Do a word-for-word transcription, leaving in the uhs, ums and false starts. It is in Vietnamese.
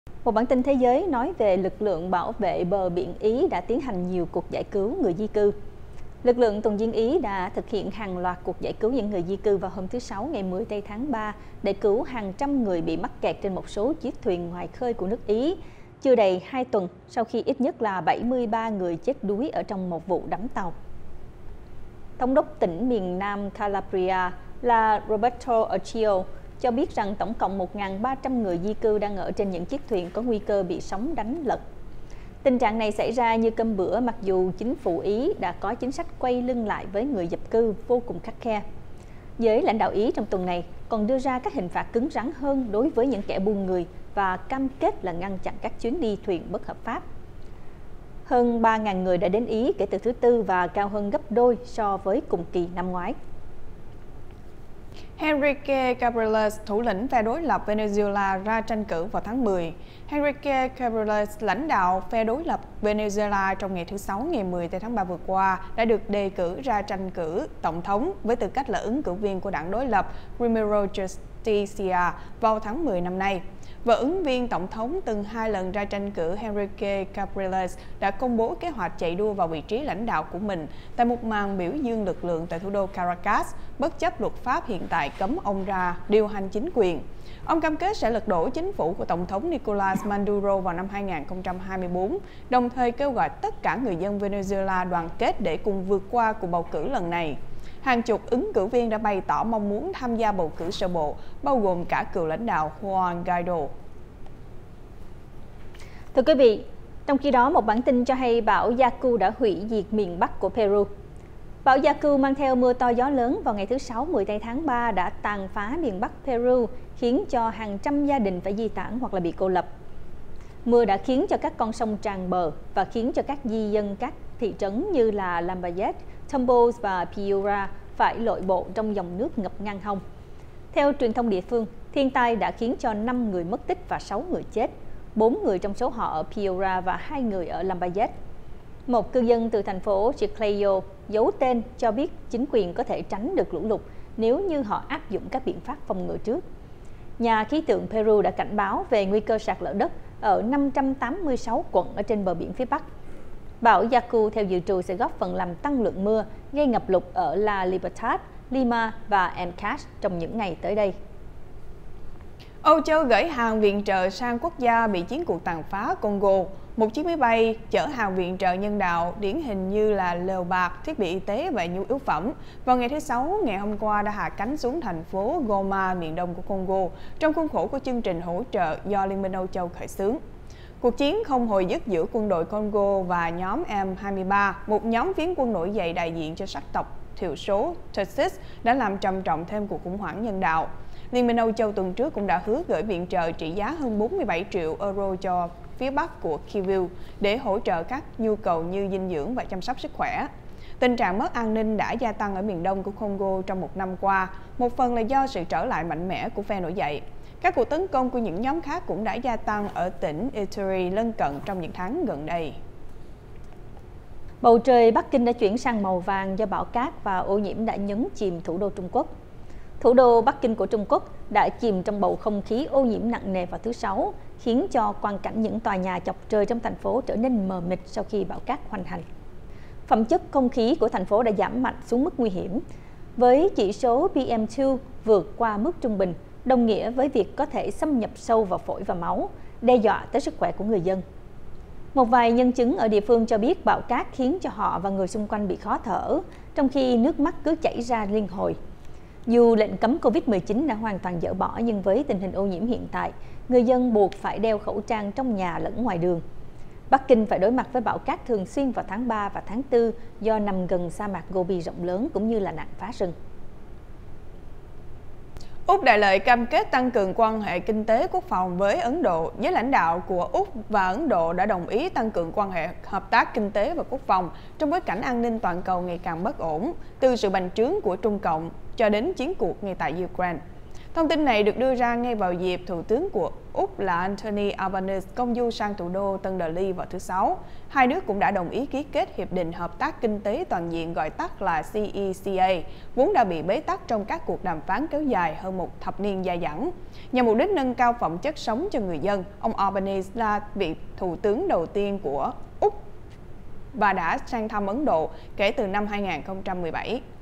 Một bản tin thế giới nói về lực lượng bảo vệ bờ biển Ý đã tiến hành nhiều cuộc giải cứu người di cư. Lực lượng tuần duyên Ý đã thực hiện hàng loạt cuộc giải cứu những người di cư vào hôm thứ Sáu ngày mười tây tháng ba để cứu hàng trăm người bị mắc kẹt trên một số chiếc thuyền ngoài khơi của nước Ý, chưa đầy hai tuần sau khi ít nhất là bảy mươi ba người chết đuối ở trong một vụ đắm tàu. Thống đốc tỉnh miền Nam Calabria là Roberto Accio cho biết rằng tổng cộng một nghìn ba trăm người di cư đang ở trên những chiếc thuyền có nguy cơ bị sóng đánh lật. Tình trạng này xảy ra như cơm bữa mặc dù chính phủ Ý đã có chính sách quay lưng lại với người nhập cư vô cùng khắt khe. Giới lãnh đạo Ý trong tuần này còn đưa ra các hình phạt cứng rắn hơn đối với những kẻ buôn người và cam kết là ngăn chặn các chuyến đi thuyền bất hợp pháp. Hơn ba nghìn người đã đến Ý kể từ thứ Tư và cao hơn gấp đôi so với cùng kỳ năm ngoái. Henrique Capriles, thủ lĩnh phe đối lập Venezuela ra tranh cử vào tháng mười. Henrique Capriles, lãnh đạo phe đối lập Venezuela trong ngày thứ Sáu ngày mười tây tháng ba vừa qua, đã được đề cử ra tranh cử tổng thống với tư cách là ứng cử viên của đảng đối lập Primero Justicia vào tháng mười năm nay. Và ứng viên tổng thống từng hai lần ra tranh cử Henrique Capriles đã công bố kế hoạch chạy đua vào vị trí lãnh đạo của mình tại một màn biểu dương lực lượng tại thủ đô Caracas, bất chấp luật pháp hiện tại cấm ông ra điều hành chính quyền. Ông cam kết sẽ lật đổ chính phủ của Tổng thống Nicolás Maduro vào năm hai nghìn không trăm hai mươi tư, đồng thời kêu gọi tất cả người dân Venezuela đoàn kết để cùng vượt qua cuộc bầu cử lần này. Hàng chục ứng cử viên đã bày tỏ mong muốn tham gia bầu cử sơ bộ, bao gồm cả cựu lãnh đạo Juan Guaido. Thưa quý vị, trong khi đó một bản tin cho hay bão Yaku đã hủy diệt miền Bắc của Peru. Bão Yaku mang theo mưa to gió lớn vào ngày thứ Sáu mười tây tháng ba đã tàn phá miền Bắc Peru, khiến cho hàng trăm gia đình phải di tản hoặc là bị cô lập. Mưa đã khiến cho các con sông tràn bờ và khiến cho các di dân các thị trấn như là Lambayeque, Tumbes và Piura phải lội bộ trong dòng nước ngập ngang hông. Theo truyền thông địa phương, thiên tai đã khiến cho năm người mất tích và sáu người chết, bốn người trong số họ ở Piura và hai người ở Lambayeque. Một cư dân từ thành phố Chiclayo giấu tên cho biết chính quyền có thể tránh được lũ lụt nếu như họ áp dụng các biện pháp phòng ngừa trước. Nhà khí tượng Peru đã cảnh báo về nguy cơ sạt lở đất ở năm trăm tám mươi sáu quận ở trên bờ biển phía Bắc. Bão Yaku theo dự trù sẽ góp phần làm tăng lượng mưa, gây ngập lụt ở La Libertad, Lima và Ancash trong những ngày tới đây. Âu Châu gửi hàng viện trợ sang quốc gia bị chiến cuộc tàn phá Congo. Một chiếc máy bay chở hàng viện trợ nhân đạo điển hình như là lều bạt, thiết bị y tế và nhu yếu phẩm vào ngày thứ Sáu ngày hôm qua đã hạ cánh xuống thành phố Goma, miền đông của Congo, trong khuôn khổ của chương trình hỗ trợ do Liên minh Âu Châu khởi xướng. Cuộc chiến không hồi dứt giữa quân đội Congo và nhóm M hai mươi ba, một nhóm phiến quân nổi dậy đại diện cho sắc tộc thiểu số Tutsis, đã làm trầm trọng thêm cuộc khủng hoảng nhân đạo. Liên minh Âu Châu tuần trước cũng đã hứa gửi viện trợ trị giá hơn bốn mươi bảy triệu euro cho phía bắc của Kivu để hỗ trợ các nhu cầu như dinh dưỡng và chăm sóc sức khỏe. Tình trạng mất an ninh đã gia tăng ở miền đông của Congo trong một năm qua, một phần là do sự trở lại mạnh mẽ của phe nổi dậy. Các cuộc tấn công của những nhóm khác cũng đã gia tăng ở tỉnh Ituri lân cận trong những tháng gần đây. Bầu trời Bắc Kinh đã chuyển sang màu vàng do bão cát và ô nhiễm đã nhấn chìm thủ đô Trung Quốc. Thủ đô Bắc Kinh của Trung Quốc đã chìm trong bầu không khí ô nhiễm nặng nề vào thứ Sáu, khiến cho quang cảnh những tòa nhà chọc trời trong thành phố trở nên mờ mịt sau khi bão cát hoành hành. Phẩm chất không khí của thành phố đã giảm mạnh xuống mức nguy hiểm, với chỉ số P M hai vượt qua mức trung bình, đồng nghĩa với việc có thể xâm nhập sâu vào phổi và máu, đe dọa tới sức khỏe của người dân. Một vài nhân chứng ở địa phương cho biết bão cát khiến cho họ và người xung quanh bị khó thở, trong khi nước mắt cứ chảy ra liên hồi. Dù lệnh cấm Covid mười chín đã hoàn toàn dỡ bỏ, nhưng với tình hình ô nhiễm hiện tại, người dân buộc phải đeo khẩu trang trong nhà lẫn ngoài đường. Bắc Kinh phải đối mặt với bão cát thường xuyên vào tháng ba và tháng tư do nằm gần sa mạc Gobi rộng lớn cũng như là nạn phá rừng. Úc đại lợi cam kết tăng cường quan hệ kinh tế quốc phòng với Ấn Độ. Giới lãnh đạo của Úc và Ấn Độ đã đồng ý tăng cường quan hệ hợp tác kinh tế và quốc phòng trong bối cảnh an ninh toàn cầu ngày càng bất ổn, từ sự bành trướng của Trung Cộng cho đến chiến cuộc ngay tại Ukraine. Thông tin này được đưa ra ngay vào dịp Thủ tướng của Úc là Anthony Albanese công du sang thủ đô Tân Delhi vào thứ Sáu. Hai nước cũng đã đồng ý ký kết Hiệp định Hợp tác Kinh tế Toàn diện gọi tắt là C E C A, vốn đã bị bế tắc trong các cuộc đàm phán kéo dài hơn một thập niên dai dẳng. Nhằm mục đích nâng cao phẩm chất sống cho người dân, ông Albanese là vị thủ tướng đầu tiên của Úc và đã sang thăm Ấn Độ kể từ năm hai nghìn không trăm mười bảy.